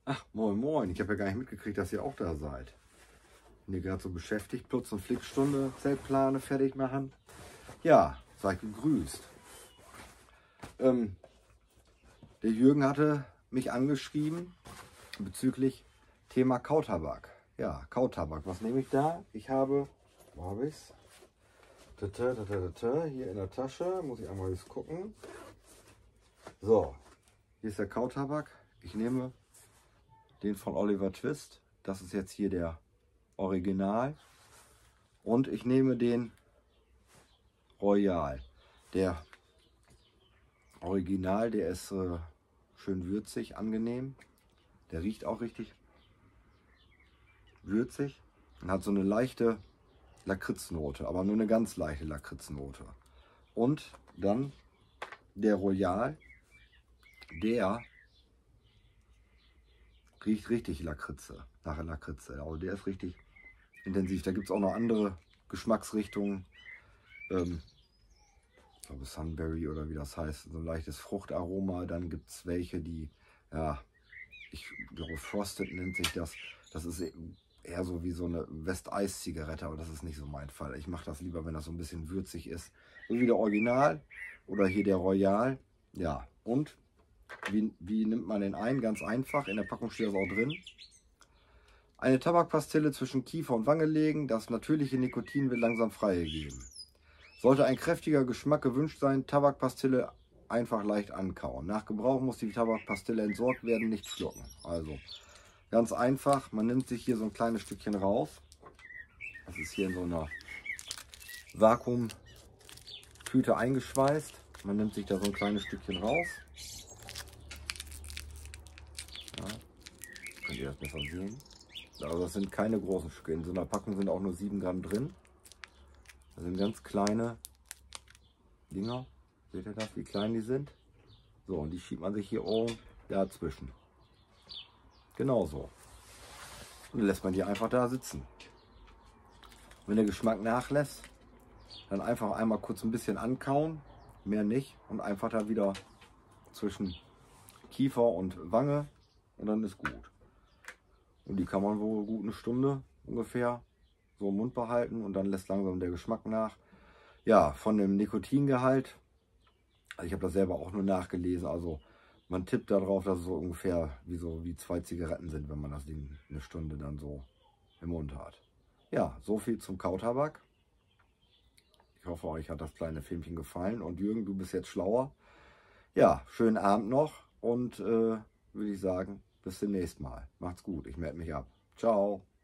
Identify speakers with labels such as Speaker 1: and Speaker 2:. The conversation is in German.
Speaker 1: Ach, moin moin, ich habe ja gar nicht mitgekriegt, dass ihr auch da seid. Bin hier gerade so beschäftigt, Plutz- und Flickstunde, Zeltplane fertig machen. Ja, seid gegrüßt. Der Jürgen hatte mich angeschrieben bezüglich Thema Kautabak. Ja, Kautabak, was nehme ich da? Ich habe, wo habe ich es? Hier in der Tasche, muss ich einmal jetzt gucken. So, hier ist der Kautabak. Ich nehme den von Oliver Twist. Das ist jetzt hier der Original. Und ich nehme den Royal. Der Original, der ist schön würzig, angenehm. Der riecht auch richtig würzig und hat so eine leichte Lakritznote, aber nur eine ganz leichte Lakritznote. Und dann der Royal, der riecht richtig Lakritze, nach Lakritze. Also der ist richtig intensiv. Da gibt es auch noch andere Geschmacksrichtungen. Ich glaube Sunberry oder wie das heißt, so ein leichtes Fruchtaroma. Dann gibt es welche, die, ja, ich glaube Frosted nennt sich das. Das ist eher so wie so eine West-Eis-Zigarette, aber das ist nicht so mein Fall. Ich mache das lieber, wenn das so ein bisschen würzig ist. So wie der Original oder hier der Royal. Ja, und wie nimmt man den ein? Ganz einfach, in der Packung steht das auch drin. Eine Tabakpastille zwischen Kiefer und Wange legen, das natürliche Nikotin wird langsam freigegeben. Sollte ein kräftiger Geschmack gewünscht sein, Tabakpastille einfach leicht ankauen. Nach Gebrauch muss die Tabakpastille entsorgt werden, nicht schlucken. Also ganz einfach, man nimmt sich hier so ein kleines Stückchen raus. Das ist hier in so einer Vakuumtüte eingeschweißt. Man nimmt sich da so ein kleines Stückchen raus. Ja, könnt ihr das besser sehen. Also das sind keine großen Stücke. In so einer Packung sind auch nur 7 Gramm drin. Das sind ganz kleine Dinger. Seht ihr das, wie klein die sind? So, und die schiebt man sich hier oben dazwischen. Genauso. Und dann lässt man die einfach da sitzen. Wenn der Geschmack nachlässt, dann einfach einmal kurz ein bisschen ankauen, mehr nicht. Und einfach da wieder zwischen Kiefer und Wange und dann ist gut. Und die kann man wohl gut eine Stunde ungefähr so im Mund behalten und dann lässt langsam der Geschmack nach. Ja, von dem Nikotingehalt, also ich habe das selber auch nur nachgelesen, also man tippt darauf, dass es so ungefähr wie 2 Zigaretten sind, wenn man das Ding eine Stunde dann so im Mund hat. Ja, so viel zum Kautabak. Ich hoffe, euch hat das kleine Filmchen gefallen und Jürgen, du bist jetzt schlauer. Ja, schönen Abend noch und würde ich sagen, bis demnächst mal. Macht's gut, ich melde mich ab. Ciao.